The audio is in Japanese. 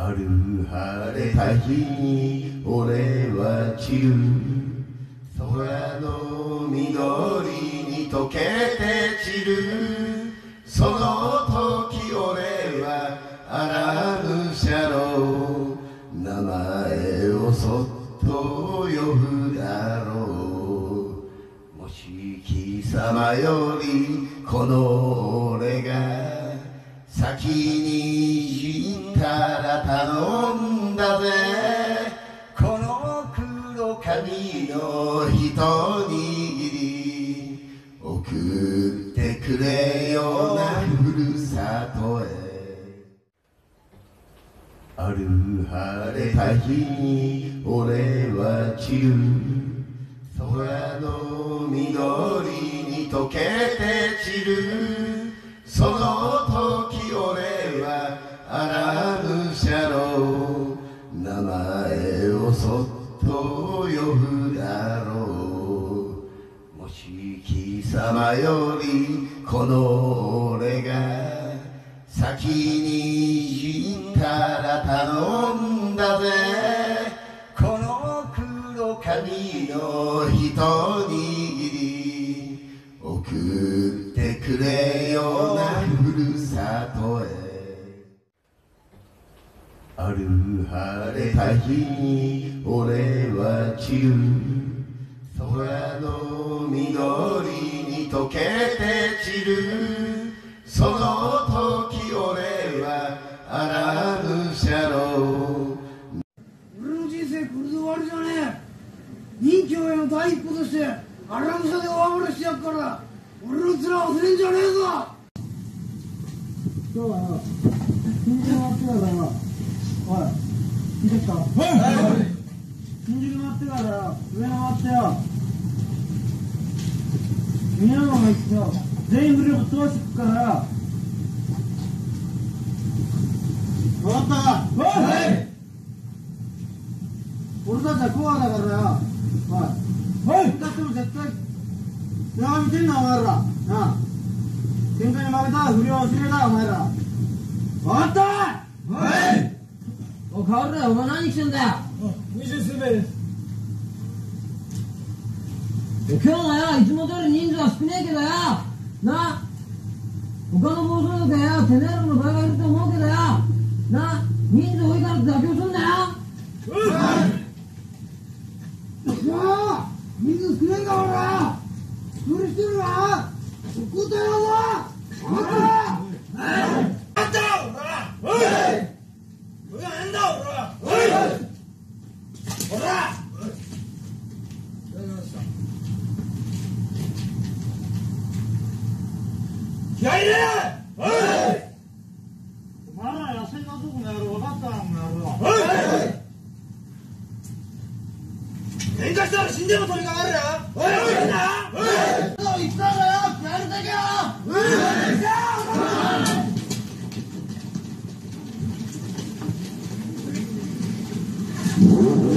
ある晴れた日に俺は散る空の緑に溶けて散るその時俺はアラムシャの名前をそっと呼ぶだろうもし貴様よりこの俺が先に行ったら頼んだぜこの黒髪の一握り送ってくれよなふるさとへある晴れた日に俺は散る空の緑に溶けて散るその時俺はアラムシャの名前をそっと呼ぶだろうもし貴様よりこの俺が先に行ったら頼んだぜこの黒髪の一握り送ってくれよなふるさとへある晴れた日に俺は散る空の緑に溶けて散るその時俺はアラムシャの俺の人生これで終わりじゃねえ任教への第一歩としてアラムシャでお別れしてやっから俺の面忘れんじゃねえぞ今日はよ新宿回ってからよおい聞いてきたはい新宿回ってからよ上野回ってよ皆のが行ってよ全員無料ぶっ飛ばしてくからよ分かったはい俺たちはコアだからよはいだっても絶対手紙見てんなお前らなあ喧嘩に負けた不良を教えだお前ら分かったはいおかおるお前何来てんだよ20数名です今日はよいつも通り人数は少ねえけどよな他の暴走族はよてめえらの倍がいると思うけどよな人数多いからって妥協すんだよはい人数少ねえかおら無理してるわ答えろぞあんたあんたおらおいおいなんだおらおいおら気合い入れおいお前ら野生の男の野郎分かったなお前らおい喧嘩したら死んでも取りかかるよおいおいみんなおい言ったんだよ気合い入れてけよおい行けよ